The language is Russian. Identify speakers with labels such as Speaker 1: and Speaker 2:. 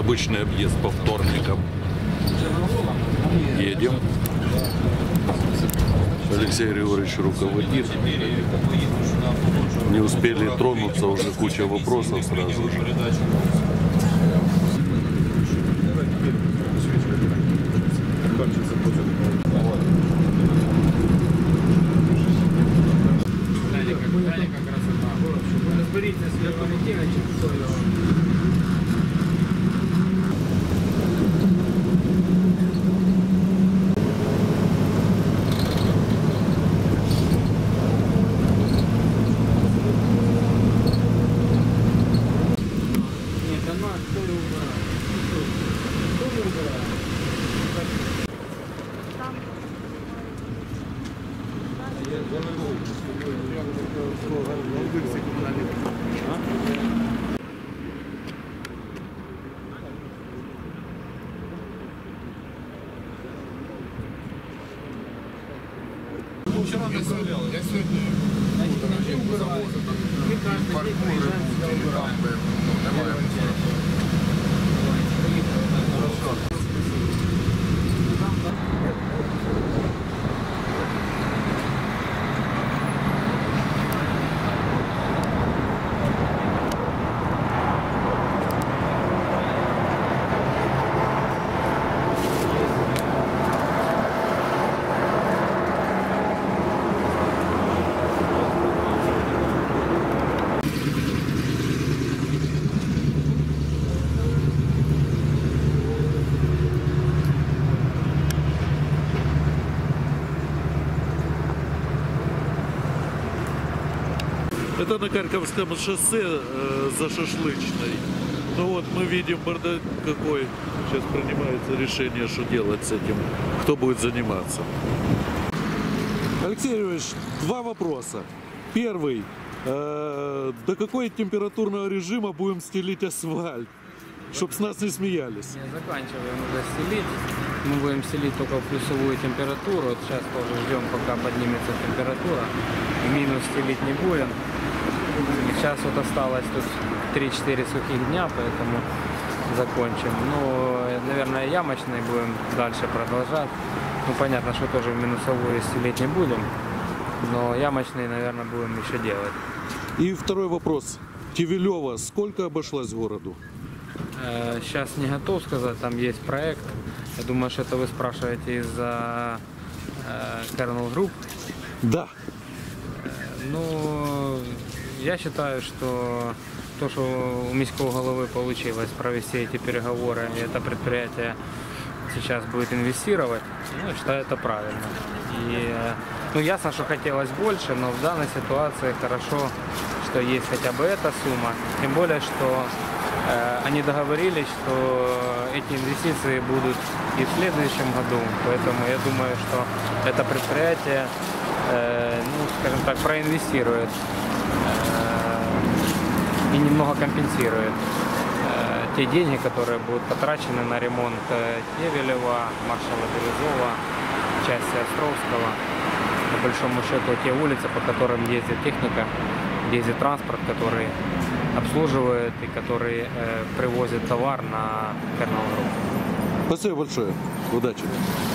Speaker 1: Обычный объезд по вторникам. Едем. Алексей Григорьевич руководит. Не успели тронуться, уже куча вопросов сразу же.
Speaker 2: Вчера не заявлял, я сегодня
Speaker 1: Это на Харьковском шоссе за Шашлычной. Ну вот мы видим бардак какой. Сейчас принимается решение, что делать с этим. Кто будет заниматься. Алексей Юрьевич, два вопроса. Первый. До какой температурного режима будем стелить асфальт? Чтоб с нас не смеялись.
Speaker 3: Не заканчиваем уже стелить. Мы будем стелить только в плюсовую температуру. Вот сейчас тоже ждем, пока поднимется температура. В минус стелить не будем. Сейчас вот осталось тут 3-4 сухих дня, поэтому закончим. Ну, наверное, ямочные будем дальше продолжать. Ну, понятно, что тоже в минусовую стелить не будем. Но ямочные, наверное, будем еще делать.
Speaker 1: И второй вопрос. Кивилева сколько обошлась городу?
Speaker 3: Сейчас не готов сказать, там есть проект. Я думаю, что это вы спрашиваете из-за Kernel Group.
Speaker 1: Да.
Speaker 3: Ну, я считаю, что то, что у міського головы получилось провести эти переговоры, и это предприятие сейчас будет инвестировать, ну, я считаю, это правильно. И, ну, ясно, что хотелось больше, но в данной ситуации хорошо, что есть хотя бы эта сумма. Тем более, что они договорились, что эти инвестиции будут и в следующем году. Поэтому я думаю, что это предприятие, ну, скажем так, проинвестирует и немного компенсирует те деньги, которые будут потрачены на ремонт Кевелева, Маршала Березова, части Островского. По большому счету, те улицы, по которым ездит техника, ездит транспорт, который обслуживает и который привозит товар на Kernel Group.
Speaker 1: Спасибо большое. Удачи.